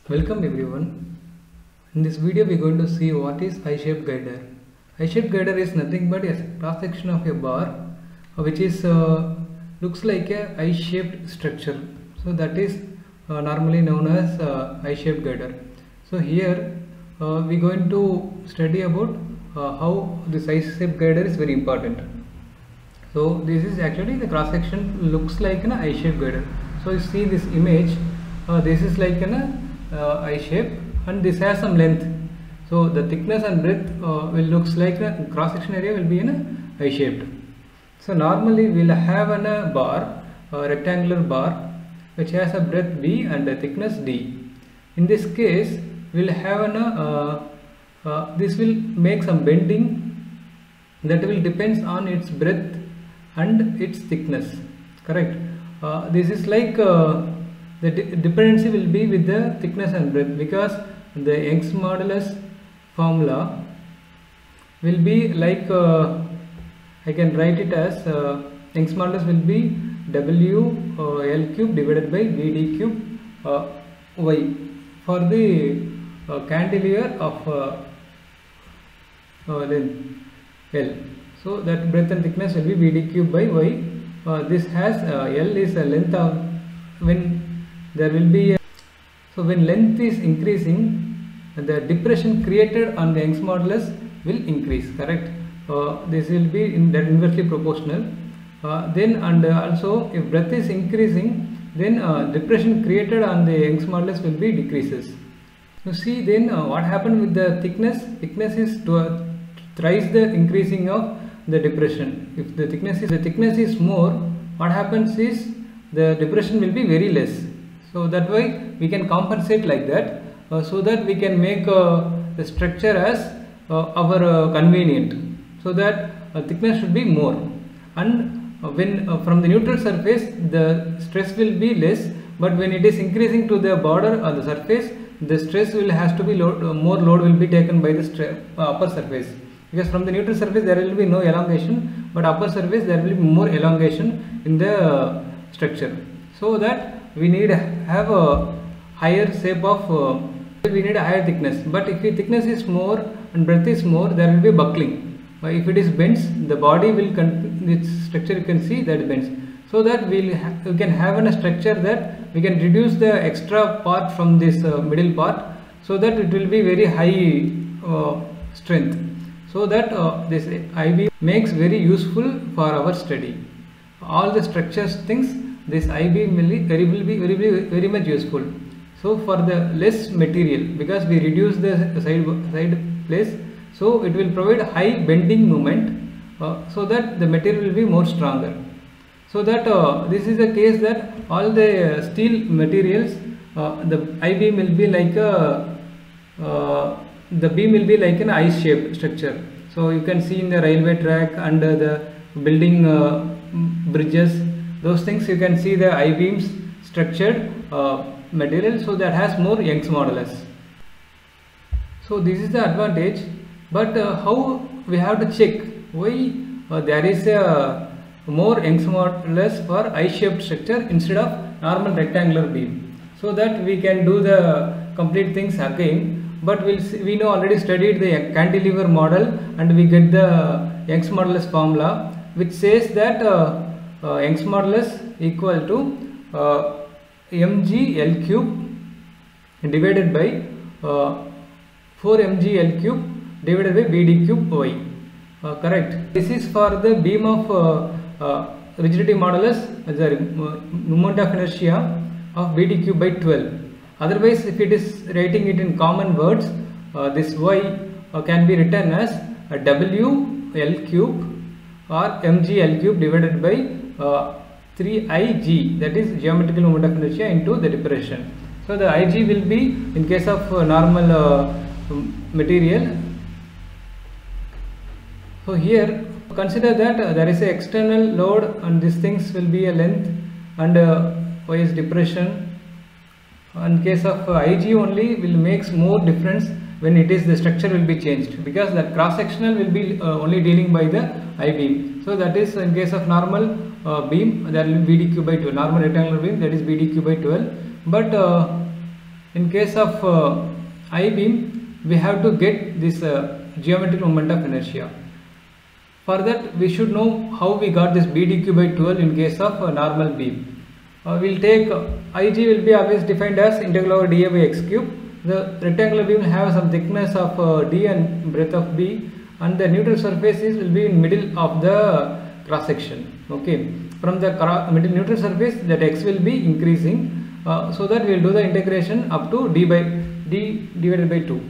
Welcome everyone. In this video we are going to see what is I-shaped girder. I-shaped girder is nothing but a cross section of a bar which is looks like a I-shaped structure. So that is normally known as I-shaped girder. So here we are going to study about how this I-shaped girder is very important. So this is actually the cross section looks like an I-shaped girder. So you see this image, this is like an I shape and this has some length. So the thickness and breadth will looks like the cross section area will be in a I shaped. So normally we will have a bar, a rectangular bar which has a breadth B and a thickness D. In this case we will have this will make some bending that will depends on its breadth and its thickness, correct. This is like the dependency will be with the thickness and breadth, because the Young's modulus formula will be like I can write it as Young's modulus will be W L cube divided by VD cube Y for the cantilever of length L. So that breadth and thickness will be VD cube by Y. This has L is a length of when there will be so when length is increasing, the depression created on the Young's modulus will increase, correct. This will be in that inversely proportional. Then and also if breadth is increasing, then depression created on the Young's modulus will be decreases. You see then what happened with the thickness? Thickness is thrice the increasing of the depression. If the thickness is more, what happens is the depression will be very less. So that way we can compensate like that, so that we can make the structure as our convenient, so that thickness should be more, and when from the neutral surface the stress will be less, but when it is increasing to the border or the surface, the stress will has to be more load will be taken by the upper surface, because from the neutral surface there will be no elongation, but upper surface there will be more elongation in the structure. So that we need have a higher shape of we need a higher thickness, but if the thickness is more and breadth is more, there will be buckling. If it is bends, the body will this structure you can see that bends, so that we can have a structure that we can reduce the extra part from this middle part, so that it will be very high strength, so that this IB makes very useful for our study. All the structures things, this IB will be very much useful. So for the less material, because we reduce the side place, so it will provide high bending moment, so that the material will be more stronger. So that this is the case that all the steel materials, the I-beam will be like the beam will be like an I-shaped structure. So you can see in the railway track and the building bridges, those things you can see the I-beams structured material, so that has more Young's modulus. So this is the advantage, but how we have to check why there is a more Young's modulus for I-shaped structure instead of normal rectangular beam, so that we can do the complete things again. But we know already studied the cantilever model, and we get the Young's modulus formula, which says that Young's modulus equal to mg L cube divided by 4 mg L cube divided by Vd cube Y, correct. This is for the beam of rigidity modulus, the moment of inertia of Vd cube by 12. Otherwise, if it is writing it in common words, this Y can be written as W L cube or mg L cube divided by 3Ig, that is geometrical moment of inertia into the depression. So the Ig will be in case of normal material. So here consider that there is an external load, and these things will be a length, and Y is depression. In case of Ig only will makes more difference when it is the structure will be changed, because that cross sectional will be only dealing by the I beam. So that is in case of normal beam, that will be Vd cube by 12, normal rectangular beam, that is Vd cube by 12. But in case of I-beam, we have to get this geometric moment of inertia. For that, we should know how we got this BdQ by 12 in case of a normal beam. We'll take Ig will be always defined as integral over dA by x cube. The rectangular beam will have some thickness of d and breadth of b, and the neutral surface will be in middle of the cross section. Okay, from the middle neutral surface, that x will be increasing, so that we will do the integration up to d divided by 2.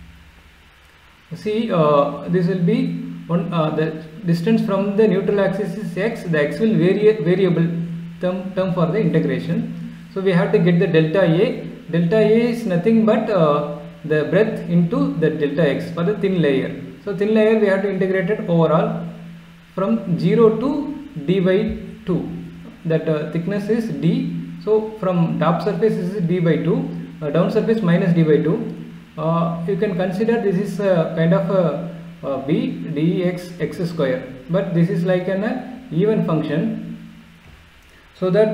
See, this will be the distance from the neutral axis is x. The x will variable term for the integration. So we have to get the delta A. Delta A is nothing but the breadth into the delta x for the thin layer. So thin layer we have to integrate it overall from 0 to d by 2. That thickness is d. So from top surface is d by 2, down surface minus d by 2. You can consider this is kind of a b dx x square, but this is like an even function. So that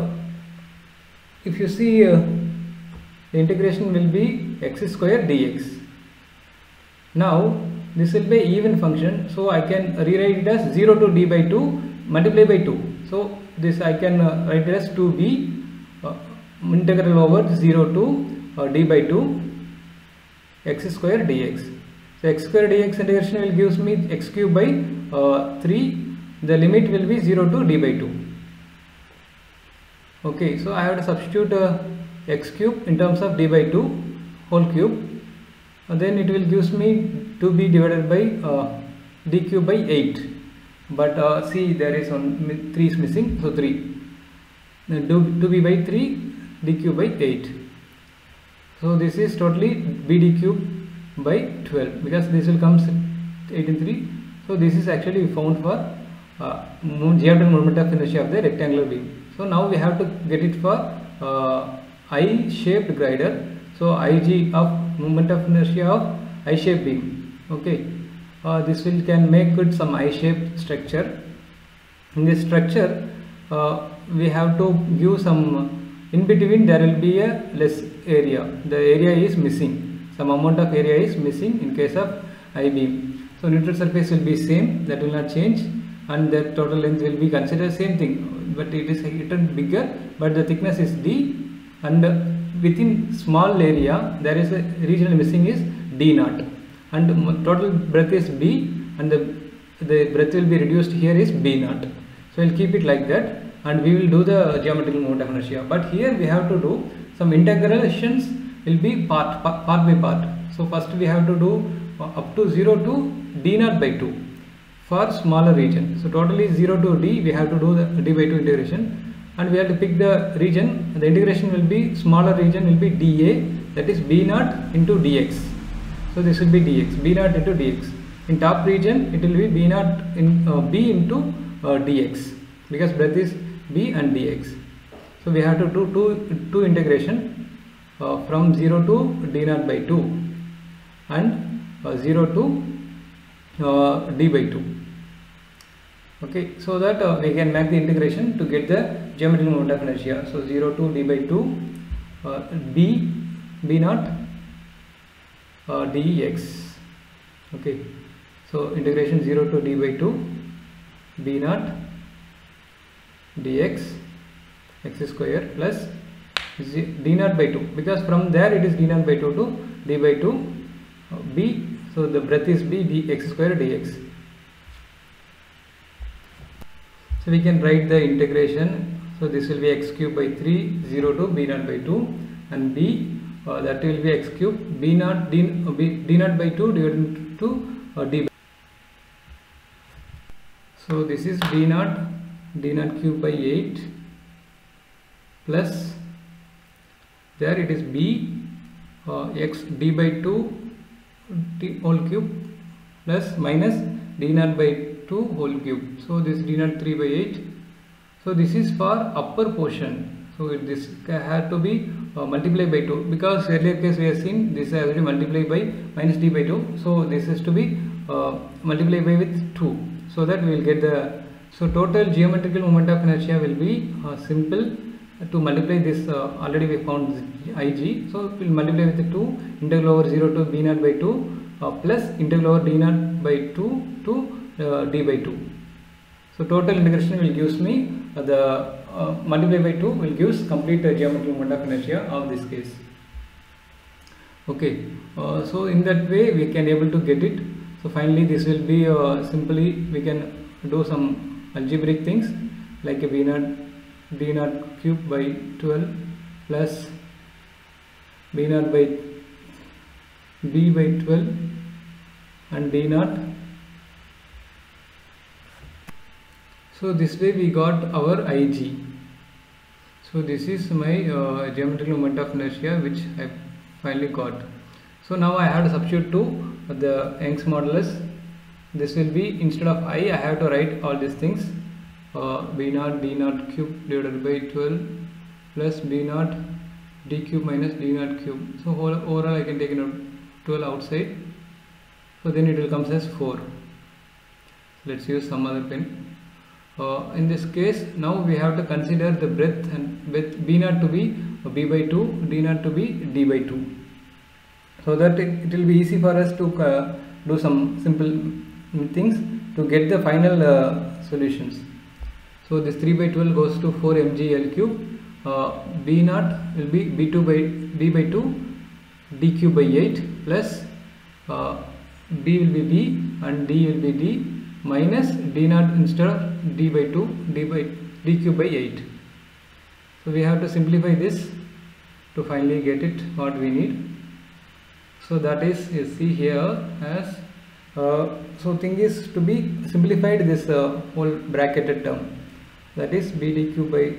if you see the integration will be x square dx. Now this will be even function, so I can rewrite it as 0 to d by 2 multiply by 2. So this I can write it as 2b integral over 0 to d by 2 x square dx. So x square dx integration will gives me x cube by 3. The limit will be 0 to d by 2. Okay, so I have to substitute x cube in terms of d by 2 whole cube, and then it will gives me 2b divided by d cube by 8. But see, there is 3 is missing, so 3. Then 2b by 3 d cube by 8. So this is totally b d cube by 12, because this will come 8 in 3. So this is actually found for geometric moment of inertia of the rectangular beam. So now we have to get it for I-shaped glider. So Ig of moment of inertia of I-shaped beam. Okay, this will can make it some I-shaped structure. In this structure, we have to give some in between. There will be a less area. The area is missing. Some amount of area is missing in case of I-beam. So neutral surface will be same. That will not change, and the total length will be considered same thing. But it is a little bigger, but the thickness is d, and within small area there is a regional missing is d naught, and total breadth is b, and the breadth will be reduced here is b naught. So we'll keep it like that, and we will do the geometrical moment of inertia. But here we have to do some integrations, will be part by part. So first we have to do up to 0 to d naught by 2 for smaller region. So totally 0 to d, we have to do the d by 2 integration, and we have to pick the region. The integration will be smaller region will be dA, that is b naught into dx. So this will be dx, b naught into dx. In top region it will be b naught in b into dx, because breadth is b and dx. So we have to do two integration from 0 to d naught by 2 and 0 to d by 2. Okay, so that we can make the integration to get the geometrical moment of inertia. So 0 to d by 2 b naught dx. Okay, so integration 0 to d by 2 b naught dx x square plus d naught by 2, because from there it is d naught by 2 to d by 2 b. So the breadth is b dx square dx. So we can write the integration. So this will be x cube by 3, 0 to b naught by 2, and b that will be x cube b naught d naught by 2 divided to d. So this is d naught cube by 8 plus there it is b x d by 2 d whole cube plus minus d naught by 2 whole cube. So this d naught 3 by 8. So this is for upper portion. So this had to be multiplied by 2, because earlier case we have seen this has to be multiplied by minus d by 2. So this is to be multiplied by with 2, so that we will get the, so total geometrical moment of inertia will be simple to multiply this, already we found Ig, so we'll multiply with the 2 integral over 0 to b0 by 2 plus integral over d0 by 2 to d by 2. So total integration will gives me the multiply by 2 will gives complete geometric moment of inertia of this case. Okay, so in that way we can able to get it. So finally this will be simply we can do some algebraic things like a b0 d0 cube by 12 plus b0 by b by 12 and d0. So this way we got our Ig. So this is my geometrical moment of inertia which I finally got. So now I have to substitute to the Young's modulus. This will be, instead of I have to write all these things, b0 d0 cube divided by 12 plus b0 d cube minus d0 cube. So overall I can take 12 outside. So then it will come as 4. Let's use some other pen. In this case, now we have to consider the breadth, and with b0 to be b by 2, d0 to be d by 2, so that it will be easy for us to do some simple things to get the final solutions. So this 3 by 12 goes to 4 mg L cube. b0 will be b2 by b by 2 d cube by 8 plus b will be b and d will be d minus d0 instead of d by 2 d cube by 8. So we have to simplify this to finally get it what we need. So that is, you see here as so thing is to be simplified, this whole bracketed term, that is b d cube by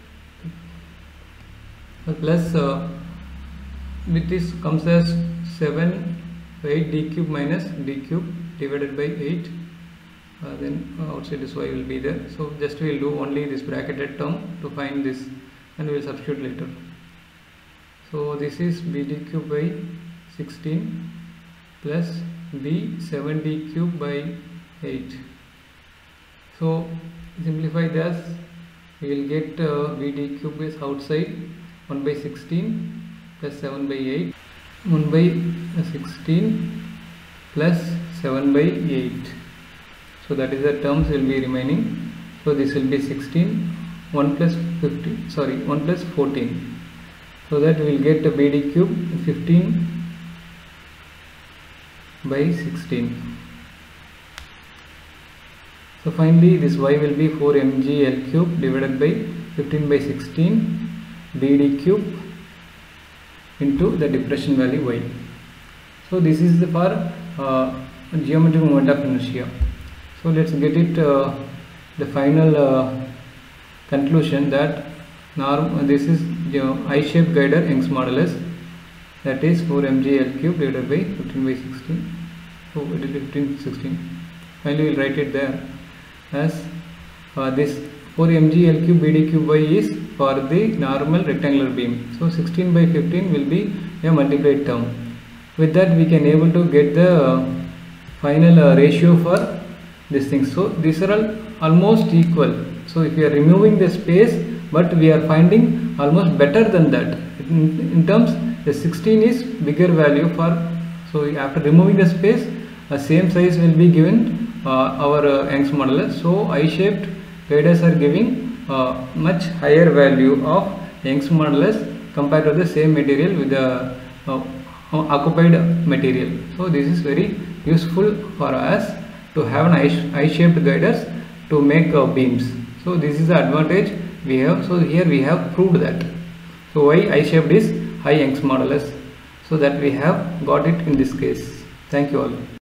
plus with this comes as 7 by 8 d cube minus d cube divided by 8. Then outside this y will be there. So just we will do only this bracketed term to find this, and we will substitute later. So this is b d cube by 16 plus b 7d cube by 8. So simplify this, we will get b d cube is outside 1 by 16 plus 7 by 8, 1 by 16 plus 7 by 8. So that is the terms will be remaining. So this will be 16, 1 plus 15, sorry 1 plus 14. So that we will get a b d cube 15 by 16. So finally this y will be 4 mg L cube divided by 15 by 16 b d cube into the depression value y. So this is the for geometric moment of inertia. So let's get it the final conclusion that this is I-shaped guider Young's modulus, that is 4 mg L cube divided by 15 by 16. So it is 15 16. Finally we will write it there as this 4 mg L cube b d cube y is for the normal rectangular beam. So 16 by 15 will be a multiplied term. With that we can able to get the final ratio for this thing. So these are all almost equal. So if we are removing the space, but we are finding almost better than that. In terms, the 16 is bigger value for, so after removing the space, a same size will be given our Young's modulus. So I-shaped guiders are giving much higher value of Young's modulus compared to the same material with the occupied material. So this is very useful for us to have an I-shaped guiders to make beams. So this is the advantage we have. So here we have proved that. So why I-shaped is high Young's modulus. So that we have got it in this case. Thank you all.